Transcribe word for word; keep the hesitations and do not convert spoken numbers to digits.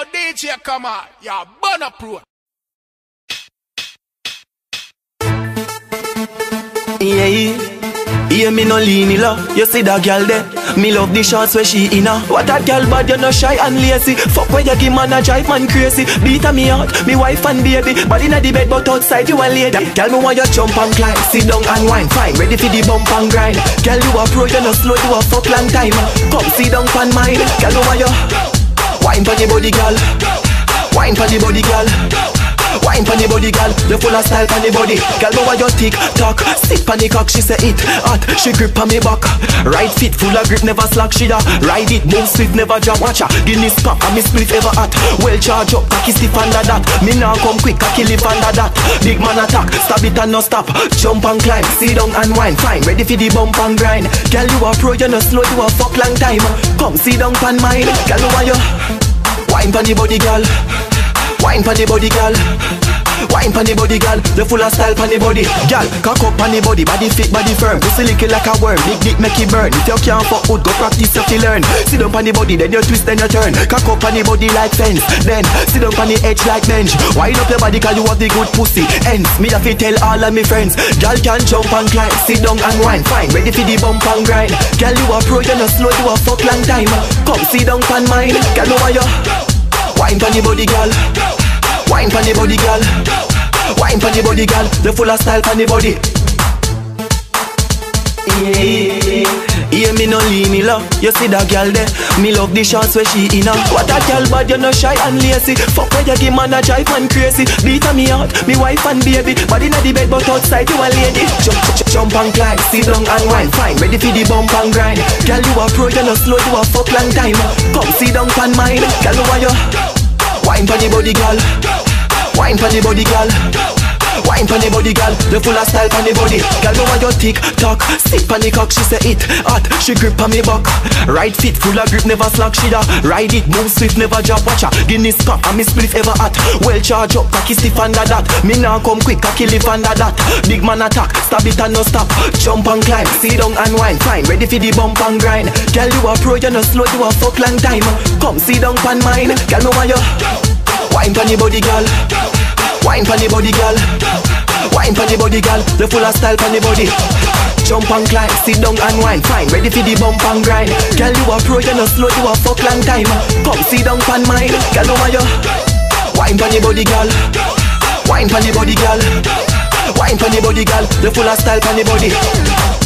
Yo, D J, come on. Yo, burn up pro. Yeah, yeah, me no lean love. You see that girl there? Me love the shots where she in her. What that girl bad, you no shy and lazy. Fuck where you give man a drive man crazy. Beat a me out, me wife and baby. Body inna the bed but outside you a lady. Tell me why you jump and climb, sit down and wine. Fine, ready for the bump and grind. Girl you a pro, you no slow, you a fuck long time. Come sit down and mine. Girl me why you wine for the body, girl. Wine for the body, girl. Wine pon the body, girl, you full of style pon the body. Girl, me want your tick tock, sit pon the cock. She say it hot, she grip on me back. Right feet full of grip, never slack. She da ride it, move swift, never drop. Watch her, Guinness pop, and me split ever hot. Well charge up, cocky stiff under that. Me now come quick, cocky live under that. Big man attack, stab it and no stop. Jump and climb, sit down and wine. Fine, ready for the bump and grind. Girl, you a pro, you no slow, you a fuck long time. Come sit down pon mine. Girl, you want you wine pon the body, girl. Wine pon the body, girl. Wine pon the body, girl. You full of style pon the body, girl. Cock up pon the body, body fit, body firm. Pussy lick it like a worm, big dick make it burn. If you can't fuck good, go practice you fi learn. Sit down pon the body, then you twist, then you turn. Cock up pon the body like fence, then sit down pon the edge like bench. Wind up your body, cause you have the good pussy. Hence, me have to tell all of me friends. Girl can jump and climb, sit down and wine. Fine, ready for the bump and grind. Girl you a pro, you no slow, you a fuck long time. Come sit down pon mine. Girl you want you wine pon the body, girl. Wine pon the body, girl. Wine pon the body, girl. You full of style pon the body. Yeah, yeah, me no lean love. You see that girl there? Me love the shots where she in her. What that girl bad, you no shy and lazy. Fuck where you give man a drive man crazy. Beat a me out, me wife and baby. Body inna the bed but outside you a lady. Jump, jump and climb, sit down and wine. Fine, ready for the bump and grind. Girl you a pro, you no slow, you a fuck long time. Come sit down and mine. Girl you want you wine pon the body, girl. Wine pon the body, girl. Wine pon the body, girl. You full of style pon the body. Girl, me want your tick tock, sit pon the cock. She say it hot, she grip on me back. Right feet full of grip, never slack. She da ride it, move swift, never drop. Watch her, Guinness pop, and me split ever hot. Well charge up, cocky stiff under that. Me now come quick, cocky live under that. Big man attack, stab it and no stop. Jump and climb, sit down and wine. Fine, ready for the bump and grind. Girl, you a pro, you no slow, you a fuck long time. Come sit down pon mine. Girl, me want you wine pon the body, girl. Wine pon the body, girl. Wine pon the body, girl. You full of style pon the body. Jump and climb, sit down and wine. Fine, ready for the bump and grind. Girl, you a pro, you no slow, you a fuck long time. Come sit down pon mine. Girl, you want you wine pon the body, girl. Wine pon the body, girl. Wine pon the body, girl. You full of style pon the body.